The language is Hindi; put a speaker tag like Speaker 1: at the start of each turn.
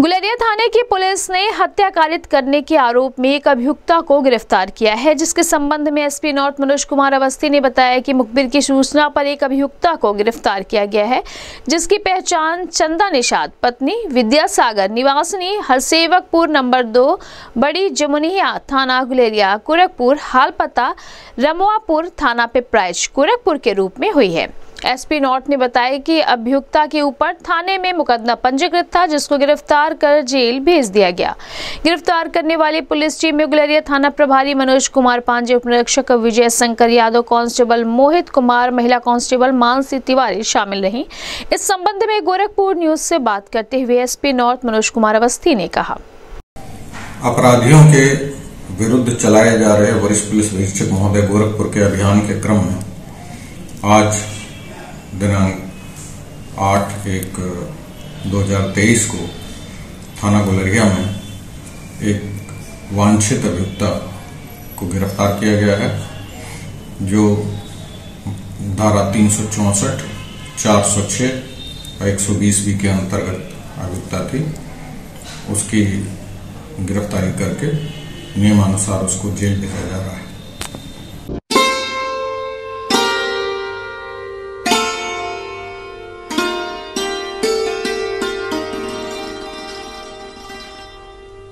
Speaker 1: गुलेरिया थाने की पुलिस ने हत्या कारित करने के आरोप में एक अभियुक्ता को गिरफ्तार किया है, जिसके संबंध में एसपी नॉर्थ मनोज कुमार अवस्थी ने बताया कि मुखबिर की सूचना पर एक अभियुक्ता को गिरफ्तार किया गया है, जिसकी पहचान चंदा निषाद पत्नी विद्यासागर निवासिनी हरसेवकपुर नंबर 2 बड़ी जमुनिया थाना गुलेरिया गोरखपुर हाल पता रमवापुर थाना पिपराइच गोरखपुर के रूप में हुई है। एसपी नॉर्थ ने बताया कि अभियुक्ता के ऊपर थाने में मुकदमा पंजीकृत था, जिसको गिरफ्तार कर जेल भेज दिया गया। गिरफ्तार करने वाली पुलिस टीम में गुलेरिया थाना प्रभारी मनोज कुमार पांडे, उप निरीक्षक विजय शंकर यादव, कांस्टेबल मोहित कुमार, महिला कांस्टेबल मानसी तिवारी शामिल रहीं। इस संबंध में गोरखपुर न्यूज से बात करते हुए एसपी नॉर्थ मनोज कुमार अवस्थी ने कहा,
Speaker 2: अपराधियों के विरुद्ध चलाए जा रहे वरिष्ठ पुलिस अधीक्षक महोदय गोरखपुर के अभियान के क्रम में आज दिनांक 8/1/2023 को थाना गुलेरिया में एक वांछित अभियुक्ता को गिरफ्तार किया गया है, जो धारा 364, 406 और 120B के अंतर्गत अभियुक्ता थी। उसकी गिरफ्तारी करके नियमानुसार उसको जेल भेजा जा रहा है।